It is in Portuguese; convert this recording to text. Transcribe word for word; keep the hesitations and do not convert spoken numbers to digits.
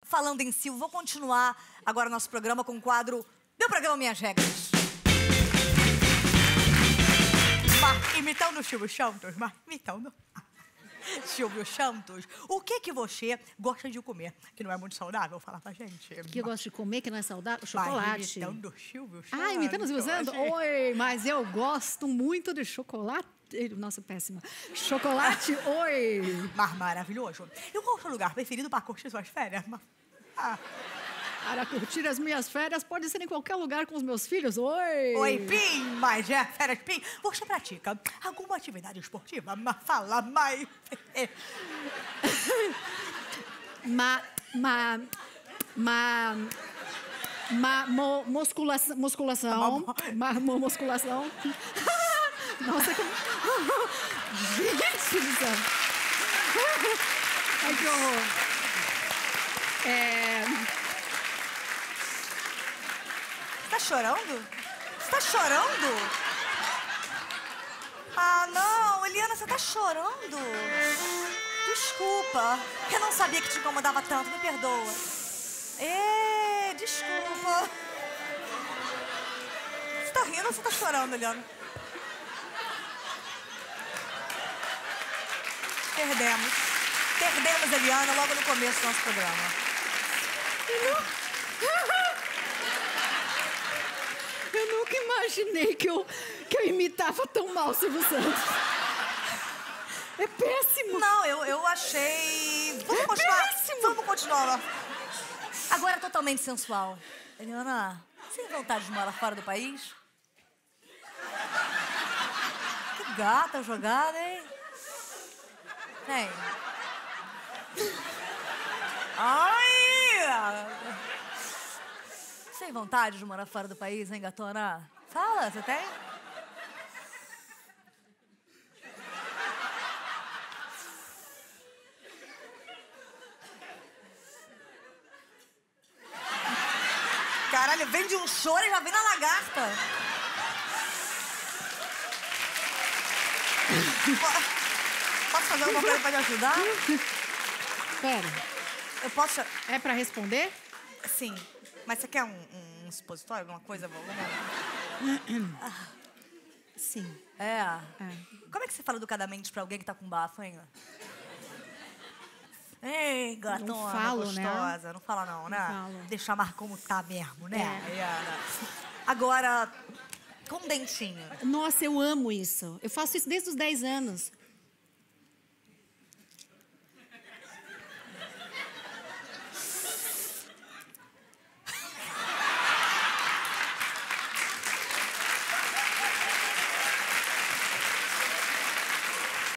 falando em si. Vou continuar agora o nosso programa com o quadro Meu Programa, Minhas Regras. Mas, imitando o Silvio Santos, mas imitando... Silvio Santos, o que que você gosta de comer? Que não é muito saudável, fala pra gente. O que eu gosto de comer que não é saudável? Chocolate. Imitando o Silvio Santos. Ah, imitando o Silvio Santos? Oi, mas eu gosto muito de chocolate. Nossa, péssima. Chocolate, oi. Mas maravilhoso. E qual é o seu lugar preferido para curtir suas férias? Ah. Para curtir as minhas férias, pode ser em qualquer lugar com os meus filhos. Oi! Oi, Pim! Mas é, férias, Pim. Você pratica alguma atividade esportiva? Mas fala mais. ma... ma... ma... ma... Mo, musculação... musculação. Ma, mo, musculação. Nossa, como... Gente do céu. Ai, que horror. É... Tá chorando? Você tá chorando? Ah, não, Eliana, você tá chorando? Desculpa, eu não sabia que te incomodava tanto, me perdoa. Ê, desculpa. Você tá rindo ou você tá chorando, Eliana? Perdemos. Perdemos, Eliana, logo no começo do nosso programa. Eu nunca imaginei que eu, que eu imitava tão mal o Silvio Santos. É péssimo. Não, eu, eu achei... Vamos é continuar. Péssimo. Vamos continuar. Agora totalmente sensual. Eliana, você tem vontade de morar fora do país? Que gata jogada, hein? Tem. Ai! Você tem vontade de morar fora do país, hein, gatona? Fala, você tem? Caralho, vem de um choro e já vem na lagarta. Posso fazer alguma coisa pra te ajudar? Pera. Eu posso... É pra responder? Sim. Mas você quer um, um supositório, alguma coisa? Vamos... Sim. É. é. Como é que você fala educadamente pra alguém que tá com bafo, hein? Ei, gatona, não falo, gostosa. Né? Não fala não, né? Não falo. Deixa a marca como tá mesmo, né? É. Eliana? Agora, com dentinho. Nossa, eu amo isso. Eu faço isso desde os dez anos.